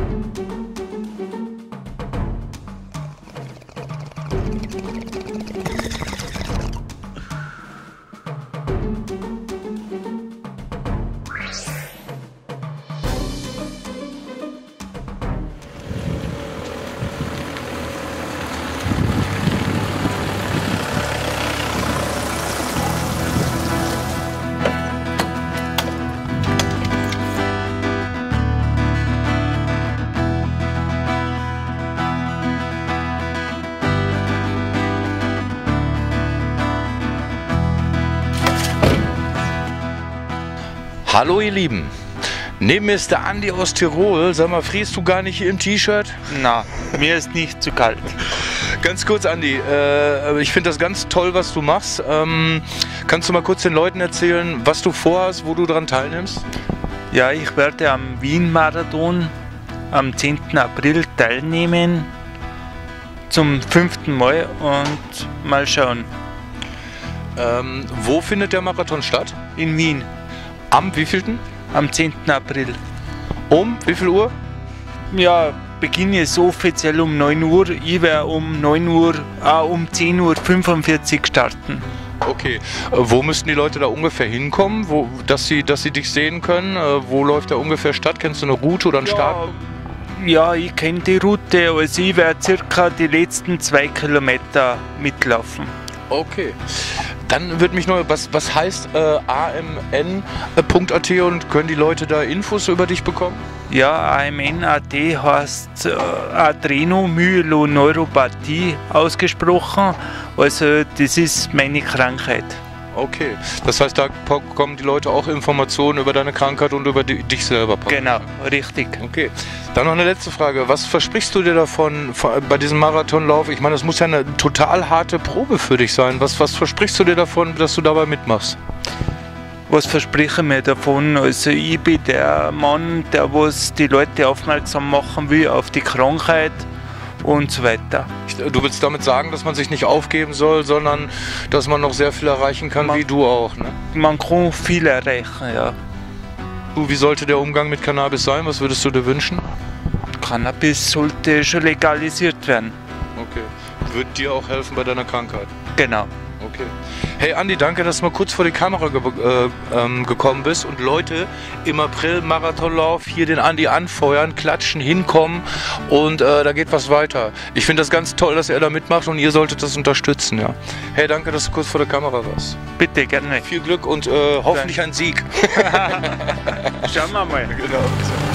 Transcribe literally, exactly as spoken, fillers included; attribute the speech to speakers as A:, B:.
A: Hallo ihr Lieben, neben mir ist der Andi aus Tirol. Sag mal, frierst du gar nicht hier im T-Shirt?
B: Na, mir ist nicht zu kalt.
A: Ganz kurz, Andi, äh, ich finde das ganz toll, was du machst. Ähm, kannst du mal kurz den Leuten erzählen, was du vorhast, wo du daran teilnimmst?
B: Ja, ich werde am Wien-Marathon am zehnten April teilnehmen, zum fünften Mal, und mal schauen.
A: Ähm, wo findet der Marathon statt?
B: In Wien.
A: Am wievielten?
B: Am zehnten April.
A: Um wie viel Uhr?
B: Ja, Beginn ist offiziell um neun Uhr. Ich werde um neun Uhr, ah, um zehn Uhr fünfundvierzig starten.
A: Okay. Äh, wo müssten die Leute da ungefähr hinkommen, wo, dass, sie, dass sie dich sehen können? Äh, wo läuft der ungefähr statt? Kennst du eine Route oder einen
B: Ja,
A: Start?
B: Ja, ich kenne die Route. Also ich werde circa die letzten zwei Kilometer mitlaufen.
A: Okay. Dann wird mich noch, was, was heißt äh, A M N Punkt A T und können die Leute da Infos über dich bekommen?
B: Ja, A M N Punkt A T heißt äh, Adrenomyeloneuropathie ausgesprochen. Also das ist meine Krankheit.
A: Okay, das heißt, da bekommen die Leute auch Informationen über deine Krankheit und über die, dich selber.
B: Genau, richtig.
A: Okay, dann noch eine letzte Frage. Was versprichst du dir davon bei diesem Marathonlauf? Ich meine, das muss ja eine total harte Probe für dich sein. Was, was versprichst du dir davon, dass du dabei mitmachst?
B: Was verspreche ich mir davon? Also ich bin der Mann, der was die Leute aufmerksam machen will auf die Krankheit und so weiter.
A: Du willst damit sagen, dass man sich nicht aufgeben soll, sondern dass man noch sehr viel erreichen kann, man, wie du auch, ne?
B: Man kann viel erreichen, ja.
A: Du, wie sollte der Umgang mit Cannabis sein? Was würdest du dir wünschen?
B: Cannabis sollte schon legalisiert werden.
A: Okay. Wird dir auch helfen bei deiner Krankheit?
B: Genau.
A: Okay. Hey Andi, danke, dass du mal kurz vor die Kamera ge äh, ähm, gekommen bist. Und Leute, im April Marathonlauf hier den Andi anfeuern, klatschen, hinkommen und äh, da geht was weiter. Ich finde das ganz toll, dass er da mitmacht und ihr solltet das unterstützen. Ja. Hey, danke, dass du kurz vor der Kamera warst.
B: Bitte, gerne.
A: Viel Glück und äh, hoffentlich ein Sieg.
B: Schauen wir mal.
A: Genau.